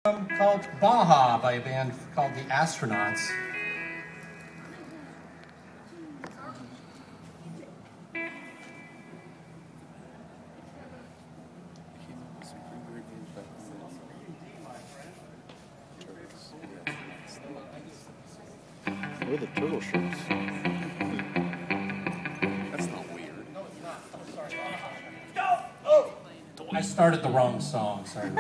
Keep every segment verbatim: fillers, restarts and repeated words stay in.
Called Baja by a band called the Astronauts. Where are the turtle shrimps? That's not weird. I started the wrong song, sorry.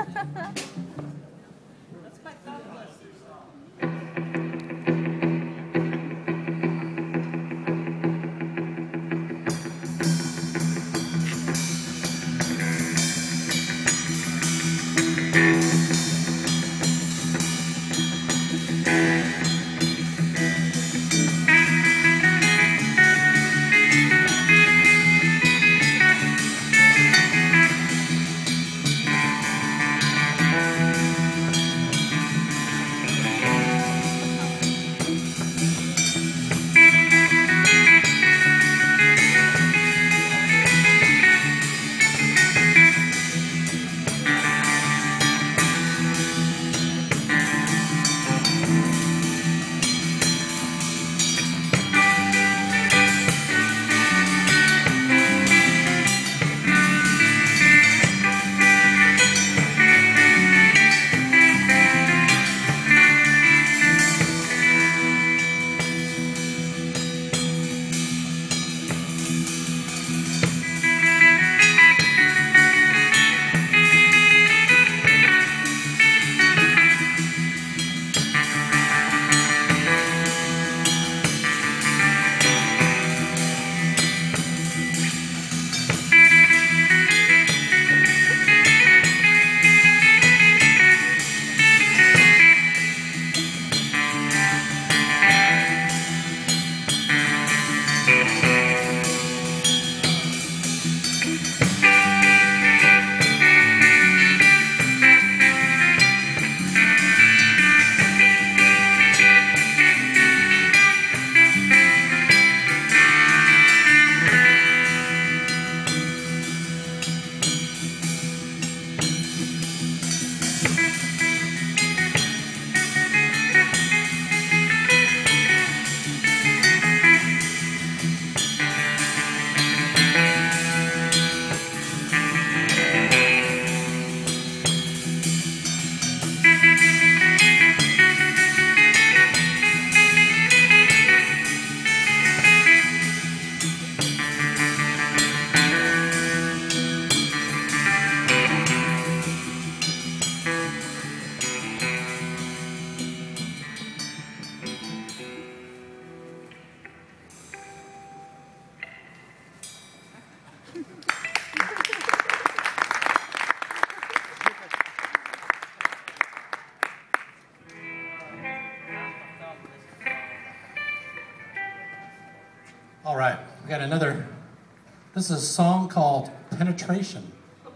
All right, we got another. This is a song called Penetration.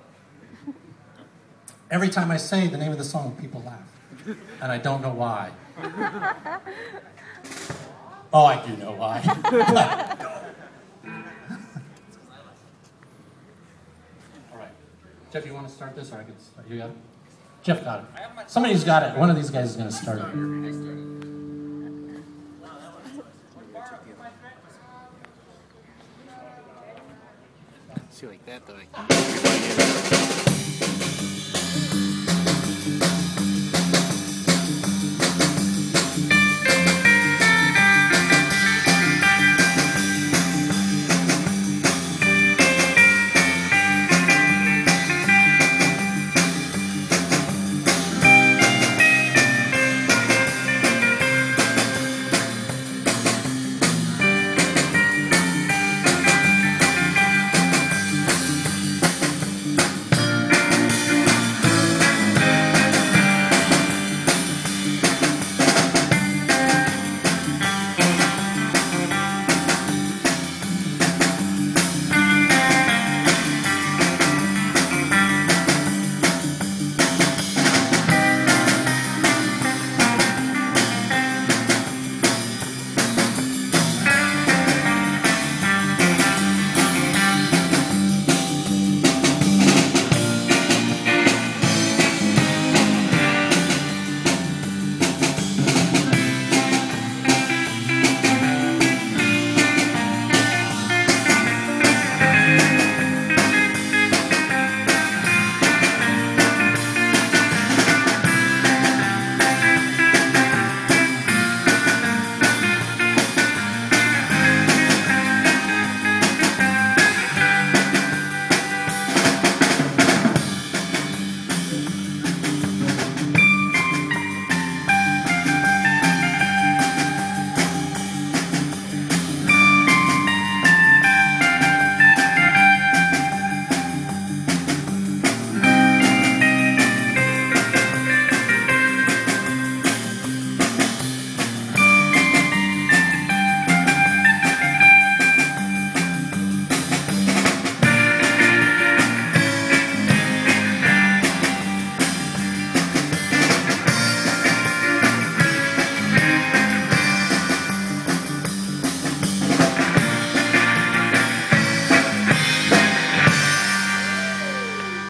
Every time I say the name of the song, people laugh. And I don't know why. Oh, I do know why. All right. Jeff, you want to start this, or I can start? You got it? Jeff got it. Somebody's got it. One of these guys is going to start it. See, like that, though.